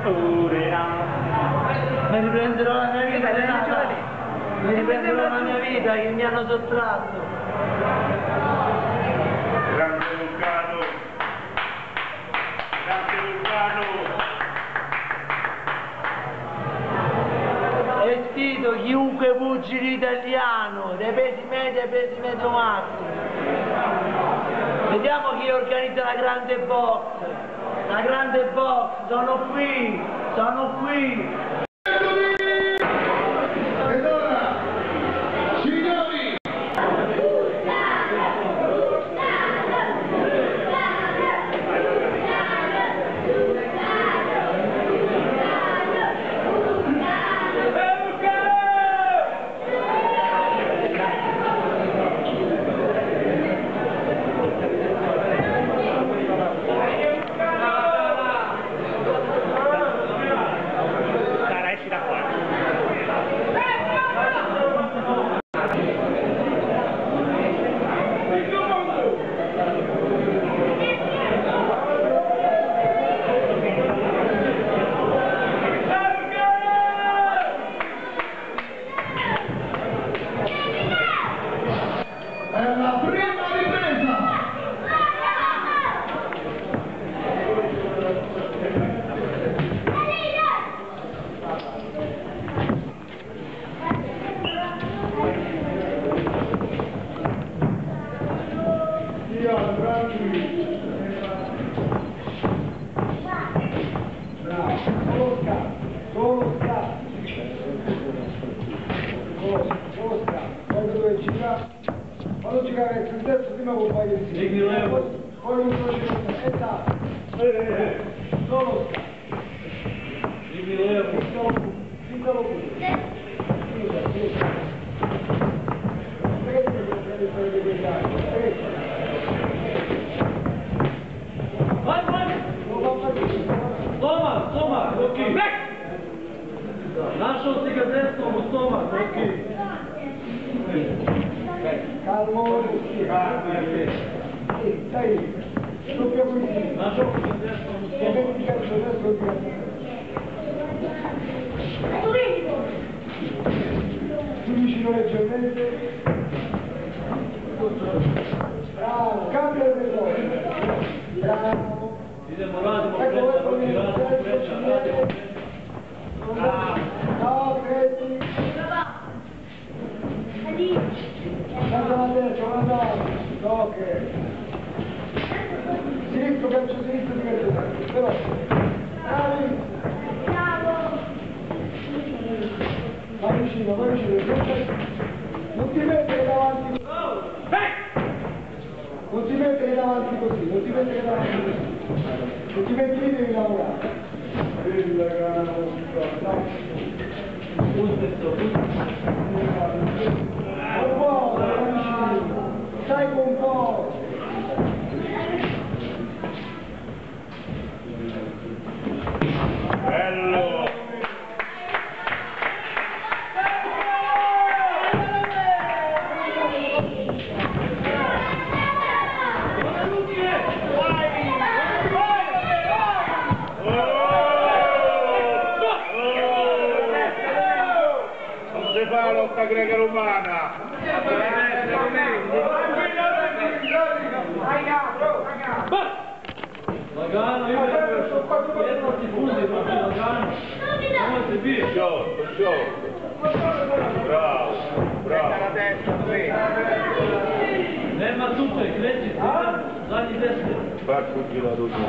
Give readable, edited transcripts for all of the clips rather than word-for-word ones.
Mi riprenderò la mia vita, Renata. Mi riprenderò la mia vita che mi hanno sottratto. Grande Vulcano. Grande Vulcano. E sfido chiunque pugile italiano, dai pesi medi ai pesi medio massimo. Vediamo chi organizza la grande box. La grande box, sono qui, sono qui. Ed ora, signori! Quando giocare il terzo prima con un paio di sinistra, poi un crociere e da solo ficcalo pure. Toma, ok. Lascia il destro, toma, ok. Calmo, dai, doppia così. Lascia il destro, E vedi di calcio destro più vicino leggermente. Bravo, cambia il veloce. Bravo. Ecco, no, Cretti. Guarda la destra, guarda. No, che. Sinistro, calcio sinistro di calcio. Veloce. Bravi. Vai vicino, vai vicino. Non ti mettere davanti. Non ti mettere davanti così, non ti mettere davanti così. Se ti metti lì devi lavorare. Vedi la grana un po', stai con un po'. Bello! Non si fa la lotta greco-romana! Lagano, io non ti fusi, non ti lagano. Come si dice? Sciolto. Bravo, bravo. La destra, Ma tu sei, cresci, dagli destra. far fuggire la doccia.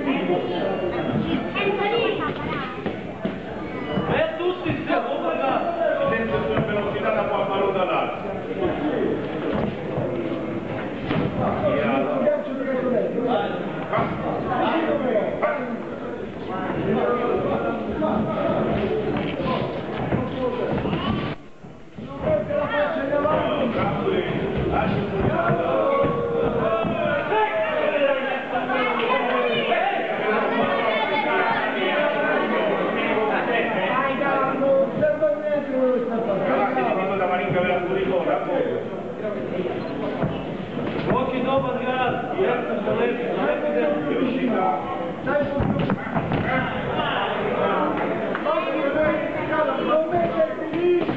Tutti stiamo pagando! velocità. Dai subito. Non metterti lì.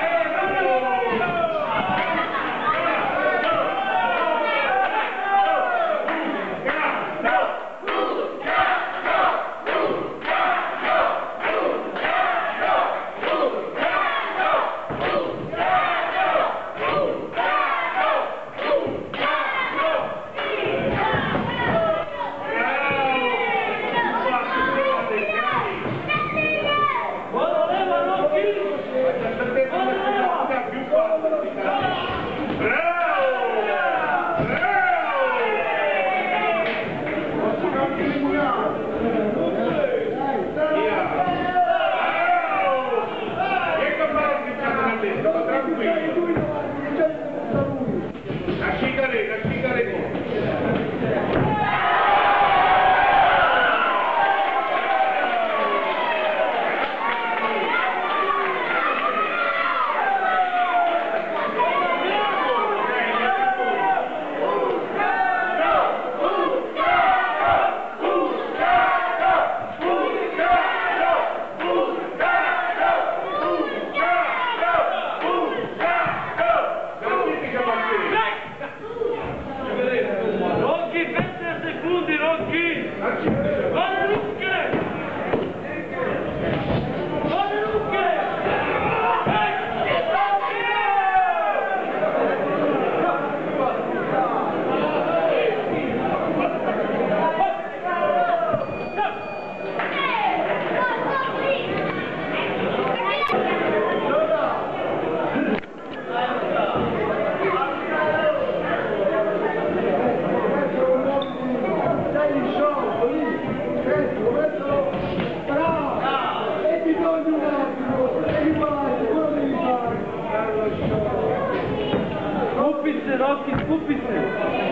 Rocchi, scupi se!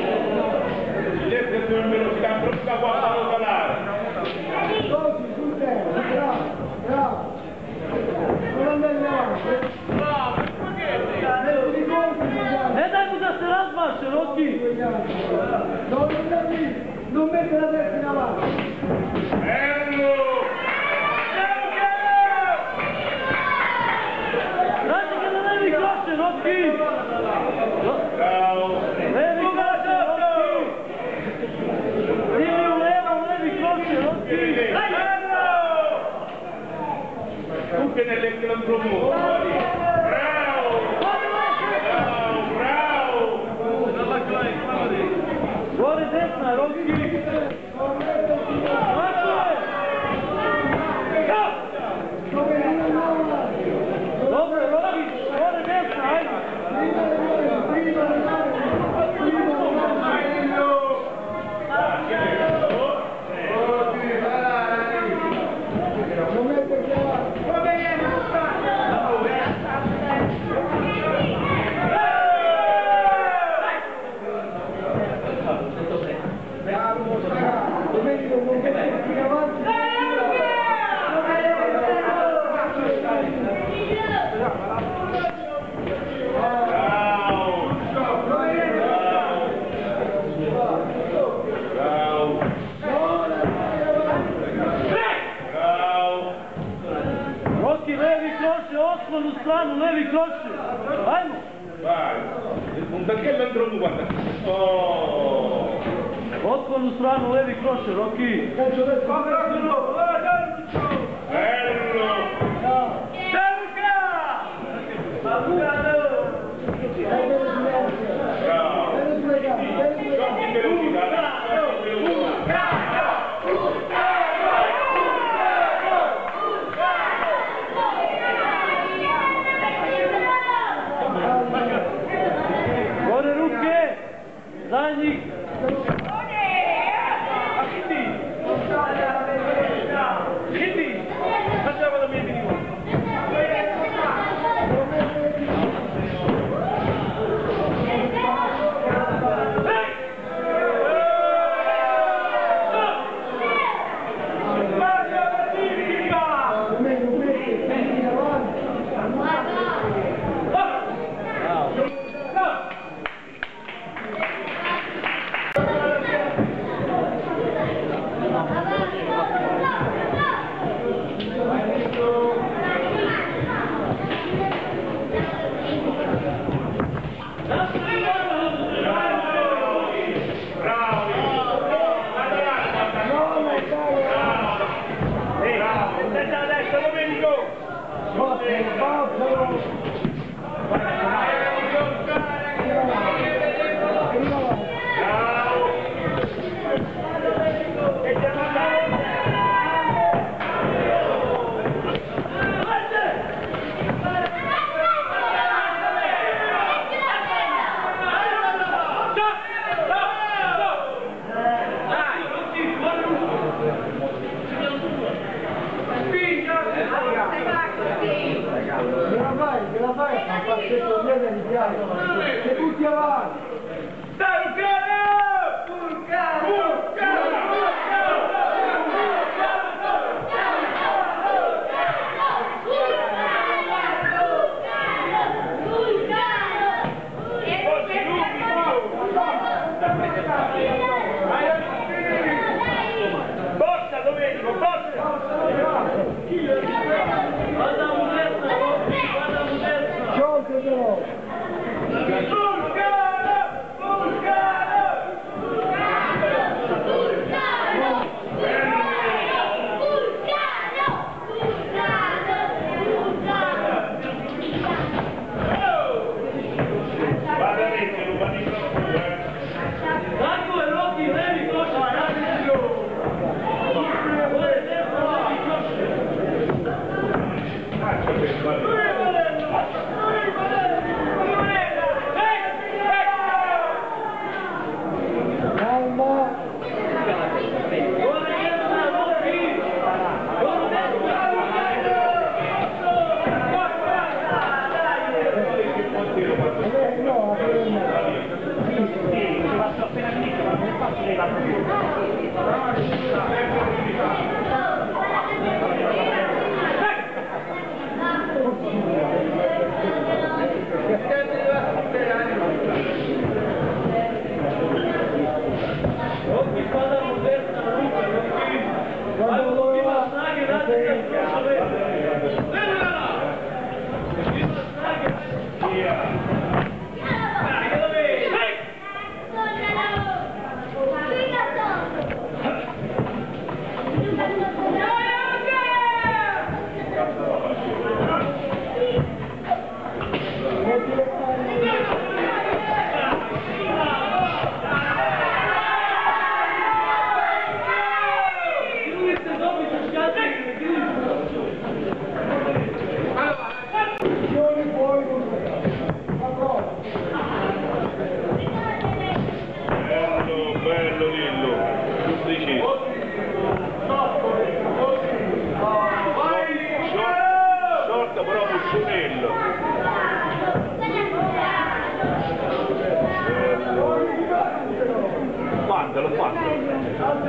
Siete in velocità brutta quando non calare. Così, sul tempo, bravo, bravo. Non andare avanti. Bravo, Metti di conti, dai, cosa se la sbascia, Rocchi! non mette la testa in avanti. Bello! Guarda che non è di croce, Rocchi! Ciao! Levi croce, Rocchi! Dimmi un levi croce, Rocchi! Tu che nell'elettromuto, bravo! Bravo, bravo! Fuori destra, Rocchi! Dobre, Rocchi! Fuori destra, Osmanu stranu, levi croce! Ajmo! Vai! Perché l'andromu guarda? Oh! Osmanu stranu, levi croce, Rocchi! Bello! Gore ruke! Zadnjih! Hidi!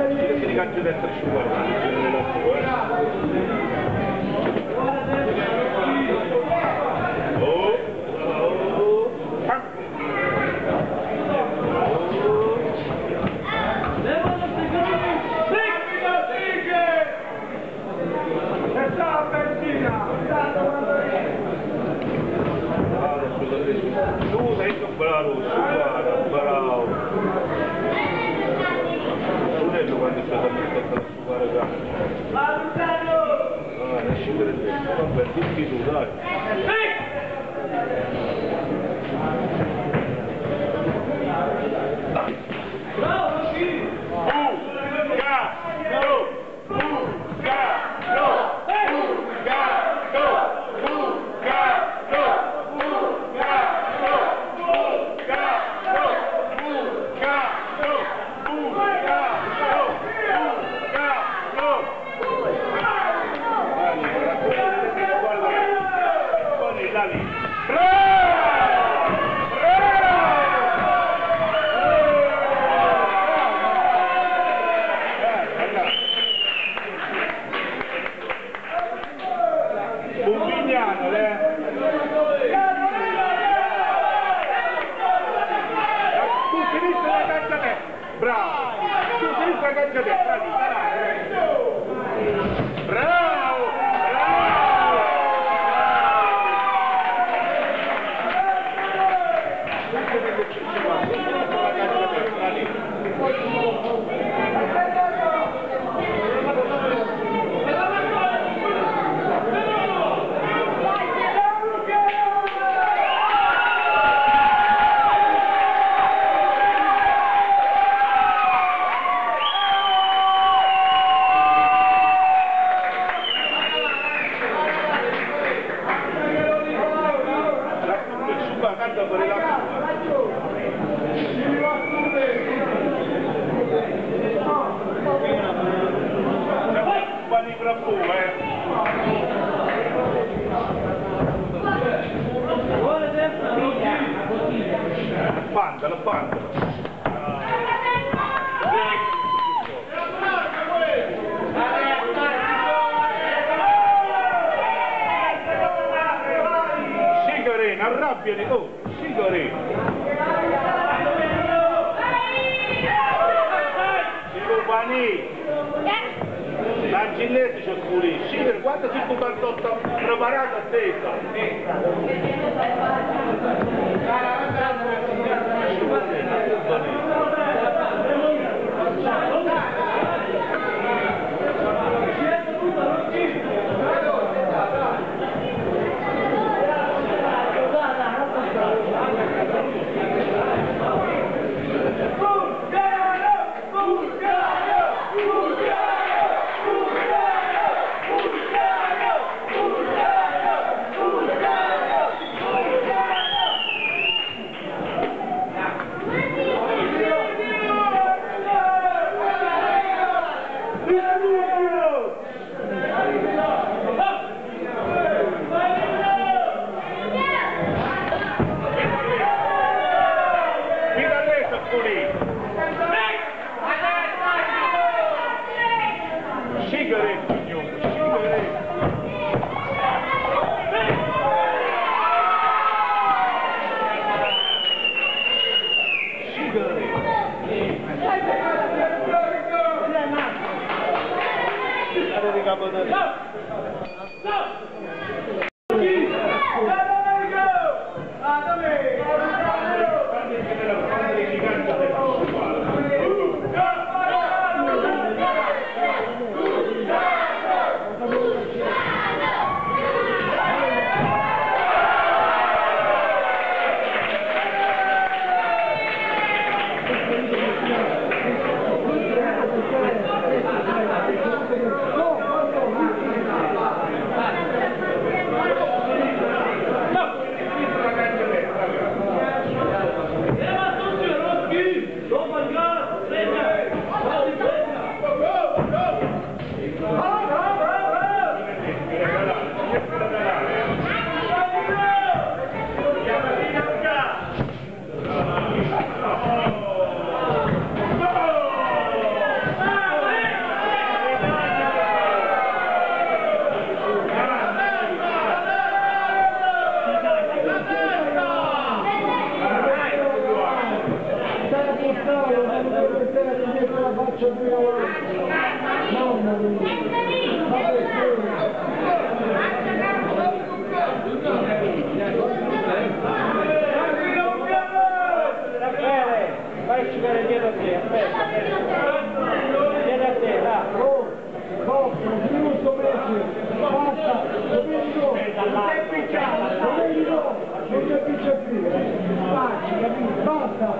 si rigancio destra e bravo, bravo. Brunello quando c'è da mettere la sua ragazza. Ah, lasci per il tempo, vabbè, tutti tu, dai. Bravo, sì! Bravo! Tu sei il ragazzo destra, lì! Bravo! La banda. Signorina, arrabbiati, oh, signorina. Silupani. La ginnetta c'è pure, signorina, quanto si può cantare preparato a testa?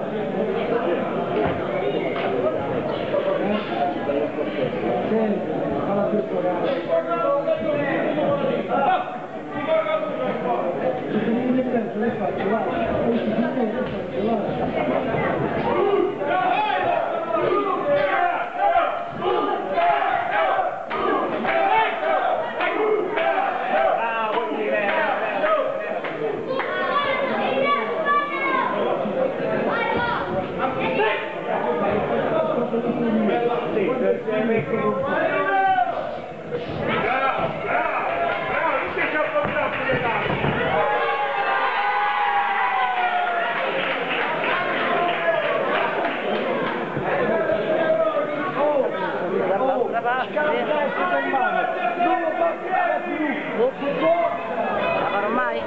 Ormai?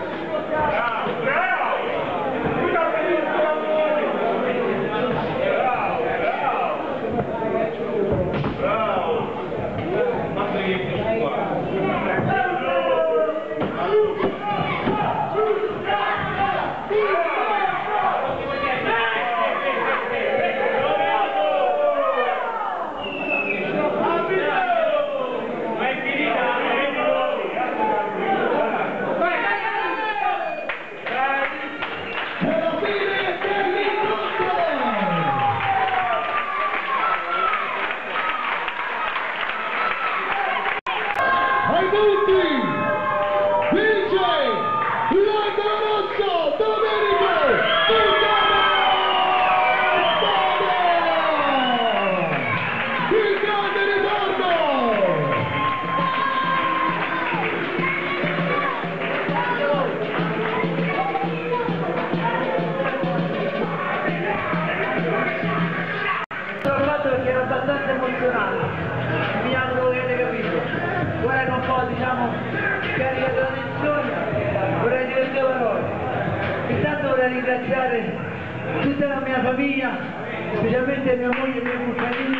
Ringraziare tutta la mia famiglia, specialmente mia moglie e i miei cucciolini,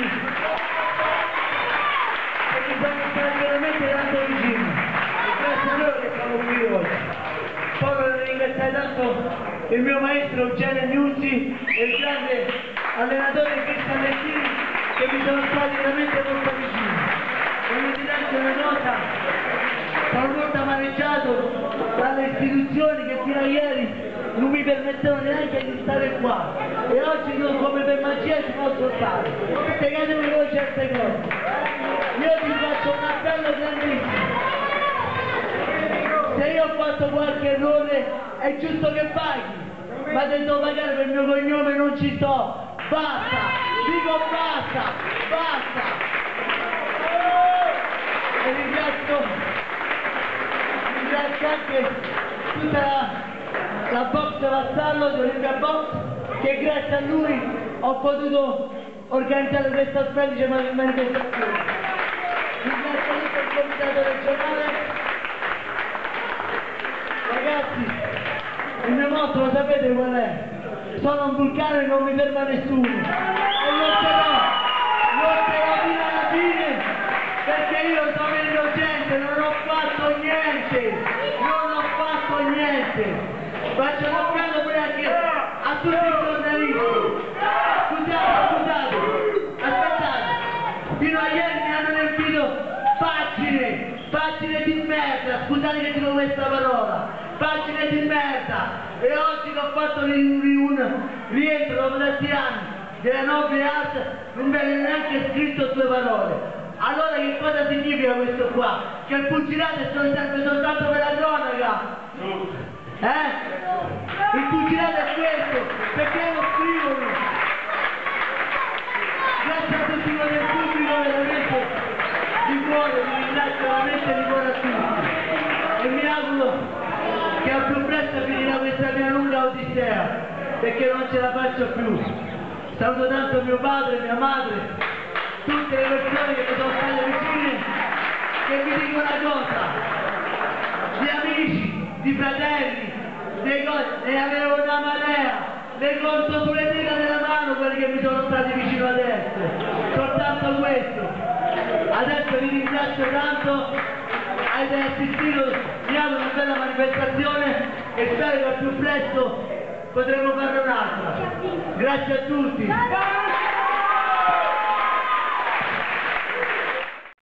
che mi sono stati veramente tanto vicini. Grazie a loro che sono qui oggi. Poi vorrei ringraziare tanto il mio maestro Eugenio Gnuzzi e il grande allenatore Cristian Lettini, che mi sono stati veramente molto vicini. Voglio dirti una cosa, sono molto amareggiato dalle istituzioni che fino a ieri non mi permettevano neanche di stare qua, e oggi come per magia si posso stare. Spiegatemi voi certe cose. Io vi faccio un appello grandissimo: se io ho fatto qualche errore è giusto che paghi, ma se devo pagare per il mio cognome non ci sto. Basta, dico basta, basta. E ringrazio anche tutta la box Vassallo di Olimpia Box, che grazie a lui ho potuto organizzare questa splendida manifestazione. Ringrazio tutto il comitato regionale. Ragazzi, il mio motto lo sapete qual è? Sono un vulcano e non mi ferma nessuno. E lotterò fino alla fine, perché io sono innocente, non ho fatto niente, non ho fatto niente. Faccio un appello pure anche a tutti i giornalisti. Scusate, aspettate, fino a ieri mi hanno riempito pagine di merda, scusate che dico questa parola, pagine di merda, e oggi che ho fatto un rientro dopo tanti anni della nobile arte non viene neanche scritto due parole. Allora che cosa significa questo qua? Che il pugilato serve soltanto per la cronaca? Il pugilato è questo, perché lo scrivono? Grazie a tutti voi del pubblico, veramente di cuore, vi ringrazio veramente di cuore a tutti. E mi auguro che al più presto finirà questa mia lunga odissea, perché non ce la faccio più. Saluto tanto mio padre, mia madre, tutte le persone che mi sono state vicine, che mi dicono una cosa: di amici, di fratelli, ne avevo una marea, le conto sulle dita della mano quelli che mi sono stati vicino adesso, soltanto questo. Adesso vi ringrazio tanto, avete assistito, mi auguro una bella manifestazione e spero che al più presto potremo farne un'altra. Grazie a tutti.